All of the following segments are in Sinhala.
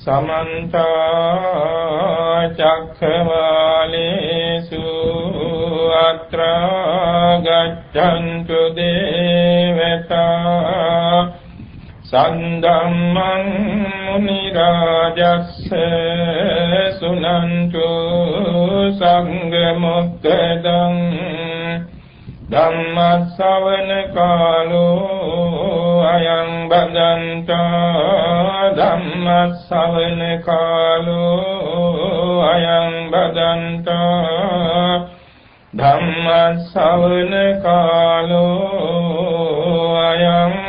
समन्त चक्रवालेषु अत्र गच्छन्तु देवता सन्धम्मं मुनिराजस्य सुनन्तु संगमुक्तदं धम्मश्रवण कालो अयं भदन्ता धम्मश्रवण कालो अयं भदन्ता धम्मश्रवण कालो अयं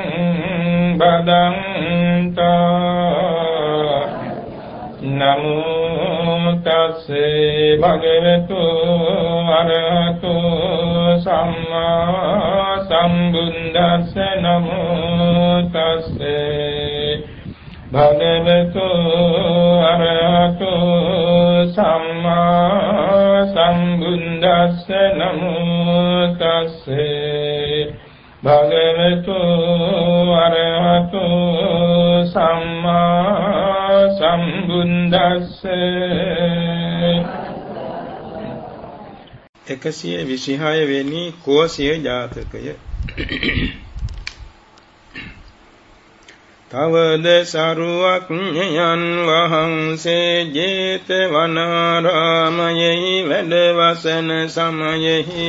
भदन्ता नमो तस्से भगवतो अरहतो सम्मा सम्बुद्धस्से नमो तस्से भगवतो अरहतो सम्मा सम्बुद्धस्से नमो तस्से भगवतो अरहतो सम्मा සම්බුද්දස්ස 126 වෙනි කෝසිය ජාතකය තවද සරුවක්ඥයන් වහන්සේ ජේතවනාරාමයෙහි වැඩ වසන සමයෙහි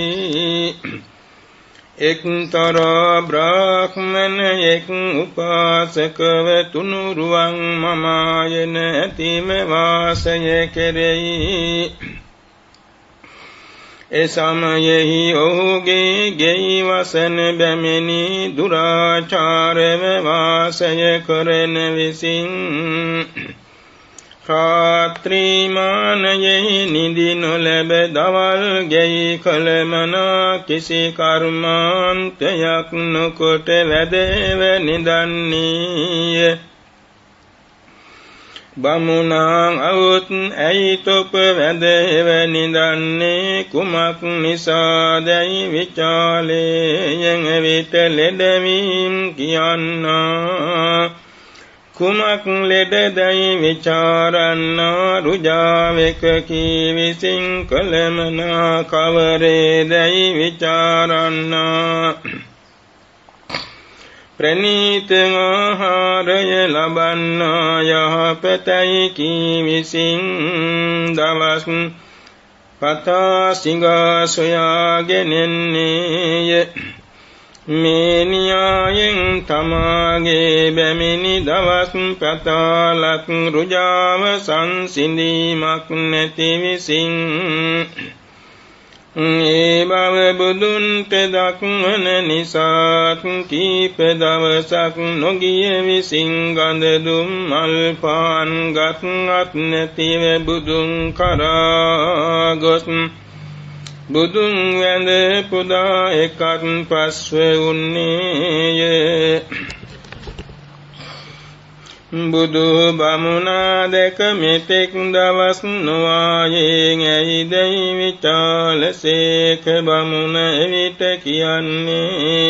එක්තරා බ්‍රාහ්මණයෙක් උපාසකව තුනුරුවන් මමායන ඇතිම වාසය කෙරෙයි. ඒ සමයෙහි ඔහුගේ ගෙයි වසන බැමිණි දුරාචාරව වාසය කරන විසින් රාත්‍රීමානයෙහි නිදි නොලැබ දවල් ගෙයි කලමනා කිසි කර්මාන්තයක් නොකොට වැදව නිදන්නේය. බමුණා අවුත් ඇයි තොප වැදව නිදන්නේ කුමක් නිසාදැයි විචාලයෙන් විට ලෙඩවීම් කියන්නා කුමක් ලෙඩදැයි විචාරන්නා රුජාවෙක කී විසින් කලමනා කවරේදැයි විචාරන්නා ප්‍රණීත ආහාරය ලබන්නා යහපතයි කී විසින් දවස් පතා සිඟා සොයාගෙනෙන්නේය. මේ න්‍යායෙන් තමාගේ බැමිණි දවස් පතාලක් රුජාව සංසිඳීමක් නැති විසින් ඒ බව බුදුන්ට දක්වන නිසාත් කීප දවසක් නොගිය විසින් ගඳ දුම් මල් පාන් ගත් නැතිව බුදුන් කරා ගොස් බුදුන් වැඳ පුදා එකත් පස්ව උන්නේය. බුදු බමුණා දැක මෙතෙක් දවස් නොආයෙන් ඇයිදැයි විචාලසේක බමුණ එවිට කියන්නේ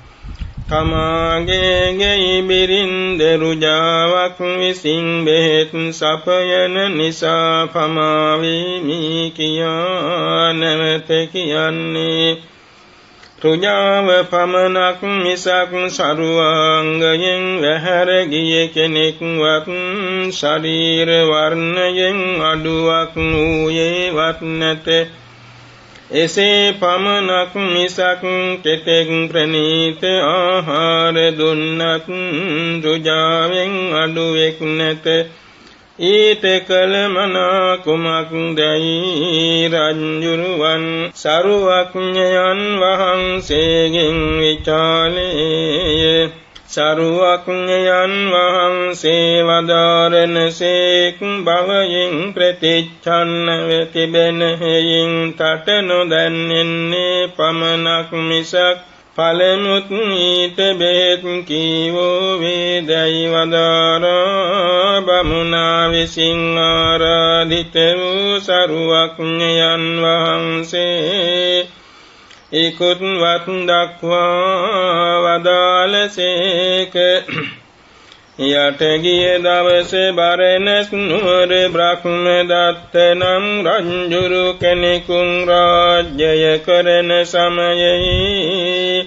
තමාගේ ගෙයි බිරින්ද රුජාවක් විසින් බෙහෙත් සපයන නිසා පමාවීමි කියා නැවත කියන්නේ රුජාව පමණක් මිසක් සරුවාංගයෙන් වැහැර ගිය කෙනෙක්වත් ශරීර වර්ණයෙන් අඩුවක් වූයේවත් නැත. එසේ පමණක් මිසක් කෙතෙක් ප්‍රණීත ආහාර දුන්නත් රුජාවෙන් අඩුවෙක් නැත. ඊට කලමනා කුමක්දැයි රජ්ජුරුවන් සරුවක්ඥයන් වහන්සේගෙන් විචාලේය. සරුවක්ඥයන් වහන්සේ වදාරනසේක් භවයෙන් ප්‍රතිච්ඡන්නව තිබෙන හේයින් තට නොදැන්නෙන්නේ පමණක් මිසක් පළමුත් ඊට බෙහෙත් කීවෝ වේදයි වදාරා බමුණා විසින් ආරාධිත වූ සරුවක්ඥයන් වහන්සේ ඉකුත් වත් දක්වා වදාළසේක. යට ගිය දවසේ බරණැස් නුවර බ්‍රහ්මදත්ත නම් රජුරු කෙනෙකුන් රාජ්‍යය කරන සමයෙහි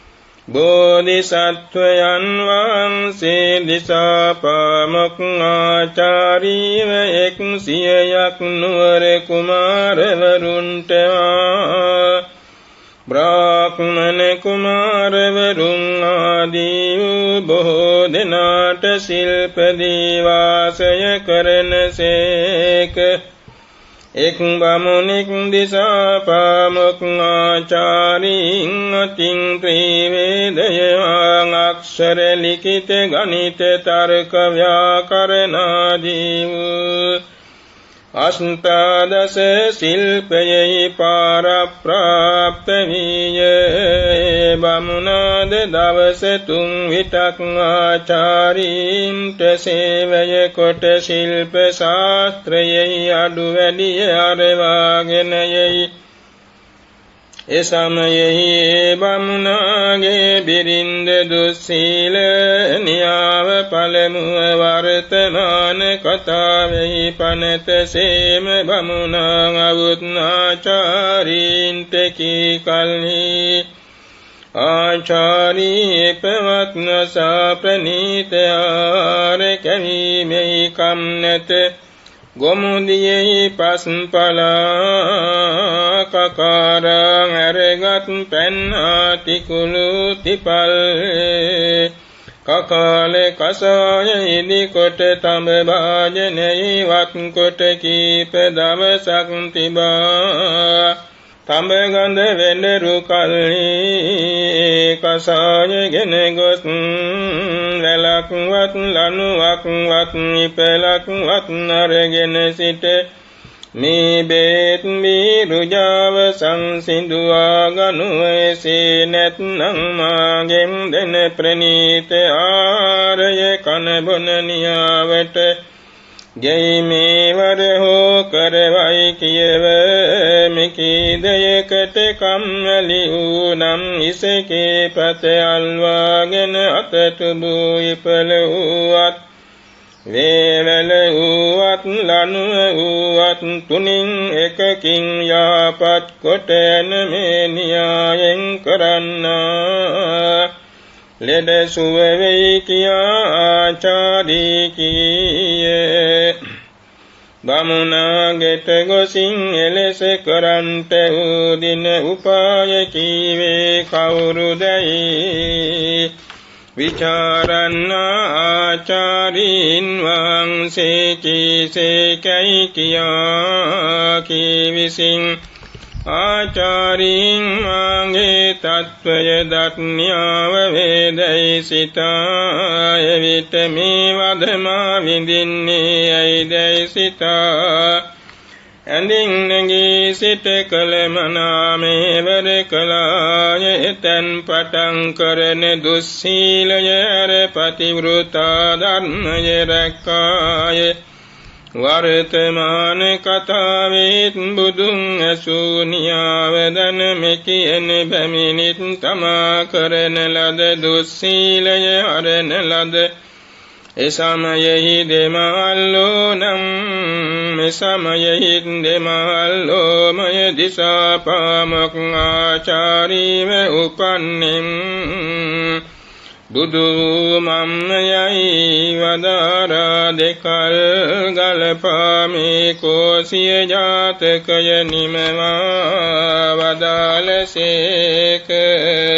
බෝධිසත්වයන් වහන්සේ දිසාපාමොක් ආචාරීව 100ක් නුවර කුමාරවරුන්ට බ්‍රාහ්මණ කුමාරවරුන් ආදී වූ බොහෝ දෙනාට ශිල්ප දීවාසය කරනසේක. එක් බමුණෙක් දිසාපාමොක් ආචාරීන් අතින් ත්‍රිවේදය අක්ෂර ලිඛිත ගණිත තර්ක ව්‍යාකරණාදී වූ අෂ්ටාදස ශිල්පයෙහි පාරප්‍රාප්ත විය. බමුණාද දවස 3 විටක් ආචාරීන්ට සේවය කොට ශිල්ප ශාස්ත්‍රයෙහි අඩු වැඩිය අරවාගෙන යයි. එසමයෙහි බමුණාගේ බිරින්ද දුස්සීල නියාව පළමුව වර්තමාන කතාවෙහි පනත සේම බමුණා අවුත් ආචාරීන්ට කී කල්හි ආචාරී පවත්නසා ප්‍රණීත ආර කැවීමෙහි කම් නැත. ගොමුදියෙහි පස්පලා කකාරං අරගත් පැන් ආතිකුළු තිපල් කකාලේ කසාය ඉදිකොට තඹ භාජනයෙහි වත් කොට කීප දවසක් තිබා තඹ ගඳ වෙඬරු කල්හි කසාය ගෙන ගොස් වැලක් වත් ලණුවක් වත් ඉපලක් වත් අරගෙන සිට මේ බේත් බීරුජාව සංසිඳුවා ගනු එසේ නැත්නම් මාගෙන් දෙන ප්‍රණීත ආරය කන බොන නියාවට ගෙයි මේවර හෝ කරවයි කියව මිකී දයකට කම්මැලි වූ නම් ඉසකේ පත අල්වාගෙන අතටුබූ ඉපල වූවත් වේවැල වූවත් ලණුව වූවත් තුනින් එකකින් යාපත් කොට එන මේ න්‍යායෙන් කරන්නා ලෙඩ සුව වෙයි කියා ආචාරී කීයේ. බමුණාගෙට ගොසින් එලෙස කරන්ට වූ දින උපාය කීවේ කවුරුදැයි විචාරන්නා ආචාරීන් වහන්සේ කීසේකයි කියා කී විසින් ආචාරීන් මාගේ තත්වය දත්න්‍යාව වේදයි සිතා එවිට මේ වදමා විඳින්නේ ඇයිදයි සිතා ඇඳින් නැගී සිට කළ මනාමේවර කලාය එතැන් පටන් කරන දුස්සීලය අර පතිවෘතා ධර්මය රැක්කාය. වර්තමාන කතාවෙත් බුදුන් ඇසූ නියාවදන මෙකියන බැමිණිත් තමා කරන ලද දුස්සීලය හරන ලද එසමයෙහි දෙමහල්ලෝ නම් එසමයෙහි දෙමහල්ලෝමය දිසාපාමොක් ආචාරීව උපන්නෙම් බුදු මම්මයයි වදාරා දෙකල් ගලපාමේ කෝසිය ජාතකය නිමවා වදාළසේක.